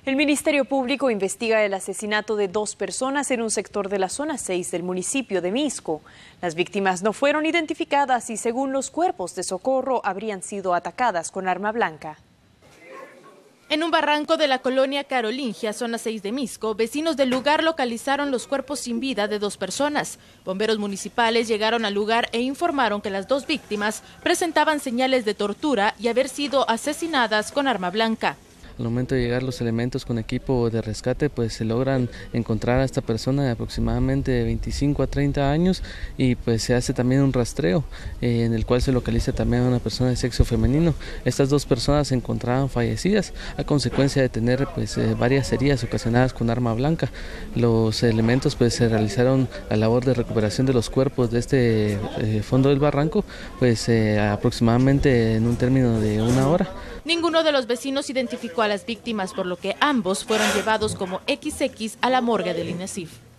El Ministerio Público investiga el asesinato de 2 personas en un sector de la zona 6 del municipio de Mixco. Las víctimas no fueron identificadas y, según los cuerpos de socorro, habrían sido atacadas con arma blanca. En un barranco de la colonia Carolingia, zona 6 de Mixco, vecinos del lugar localizaron los cuerpos sin vida de 2 personas. Bomberos municipales llegaron al lugar e informaron que las 2 víctimas presentaban señales de tortura y haber sido asesinadas con arma blanca. Al momento de llegar los elementos con equipo de rescate, pues se logran encontrar a esta persona de aproximadamente 25 a 30 años y pues se hace también un rastreo en el cual se localiza también a una persona de sexo femenino. Estas 2 personas se encontraban fallecidas a consecuencia de tener pues varias heridas ocasionadas con arma blanca. Los elementos pues se realizaron la labor de recuperación de los cuerpos de este fondo del barranco pues aproximadamente en un término de 1 hora. Ninguno de los vecinos identificó a las víctimas, por lo que ambos fueron llevados como XX a la morgue del INESIF.